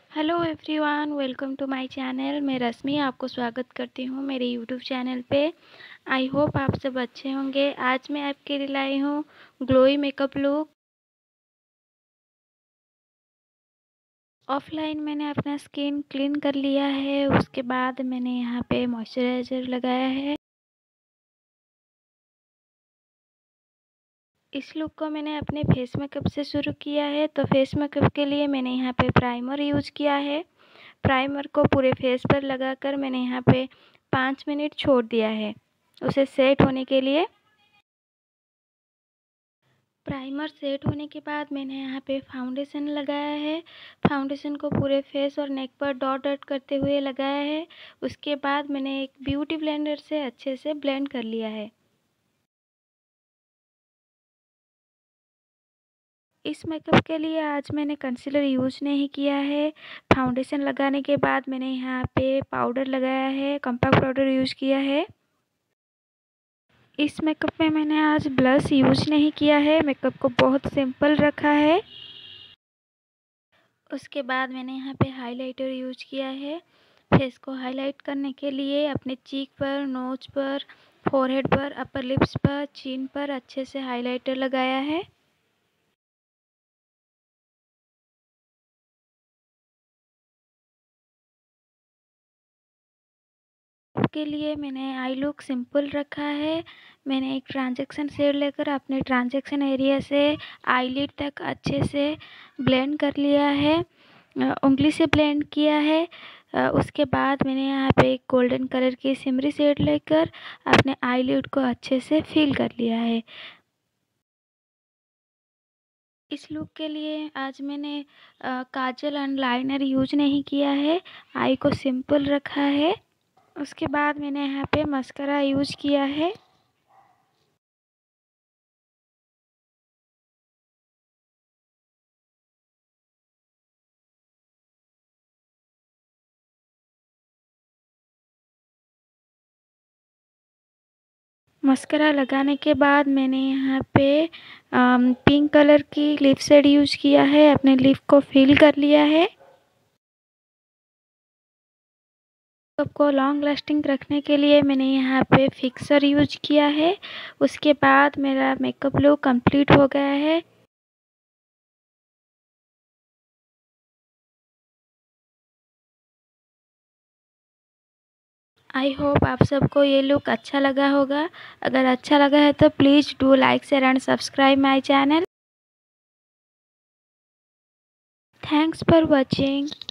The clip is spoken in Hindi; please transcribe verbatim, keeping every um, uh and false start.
Hello everyone, welcome to my channel. मैं रश्मि आपको स्वागत करती हूँ मेरे यूट्यूब चैनल पे। आई होप आप सब अच्छे होंगे। आज मैं आपके लिए लाई हूँ ग्लोई मेकअप लुक। ऑफलाइन मैंने अपना स्किन क्लीन कर लिया है, उसके बाद मैंने यहाँ पे मॉइस्चराइज़र लगाया है। इस लुक को मैंने अपने फेस मेकअप से शुरू किया है, तो फेस मेकअप के लिए मैंने यहाँ पे प्राइमर यूज़ किया है। प्राइमर को पूरे फेस पर लगाकर मैंने यहाँ पे पाँच मिनट छोड़ दिया है उसे सेट होने के लिए। प्राइमर सेट होने के बाद मैंने यहाँ पे फाउंडेशन लगाया है। फाउंडेशन को पूरे फेस और नेक पर डॉट डॉट करते हुए लगाया है। उसके बाद मैंने एक ब्यूटी ब्लेंडर से अच्छे से ब्लेंड कर लिया है। इस मेकअप के लिए आज मैंने कंसीलर यूज़ नहीं किया है। फाउंडेशन लगाने के बाद मैंने यहाँ पे पाउडर लगाया है, कॉम्पैक्ट पाउडर यूज़ किया है। इस मेकअप में मैंने आज ब्लश यूज़ नहीं किया है, मेकअप को बहुत सिंपल रखा है। उसके बाद मैंने यहाँ पे हाइलाइटर यूज़ किया है। फेस को हाईलाइट करने के लिए अपने चीक पर, नोज पर, फोरहेड पर, अपर लिप्स पर, चिन पर अच्छे से हाइलाइटर लगाया है। के लिए मैंने आई लुक सिंपल रखा है। मैंने एक ट्रांजैक्शन शेड लेकर अपने ट्रांजैक्शन एरिया से आईलिड तक अच्छे से ब्लेंड कर लिया है, उंगली से ब्लेंड किया है। उसके बाद मैंने यहाँ पे एक गोल्डन कलर की सिमरी शेड लेकर अपने आईलिड को अच्छे से फिल कर लिया है। इस लुक के लिए आज मैंने आ, काजल एंड लाइनर यूज नहीं किया है, आई को सिंपल रखा है। उसके बाद मैंने यहाँ पे मस्करा यूज किया है। मस्करा लगाने के बाद मैंने यहाँ पे पिंक कलर की लिप शेड यूज किया है, अपने लिप को फिल कर लिया है। मेकअप को लॉन्ग लास्टिंग रखने के लिए मैंने यहाँ पे फिक्सर यूज किया है। उसके बाद मेरा मेकअप लुक कंप्लीट हो गया है। आई होप आप सबको ये लुक अच्छा लगा होगा। अगर अच्छा लगा है तो please do like share and subscribe my channel. Thanks for watching.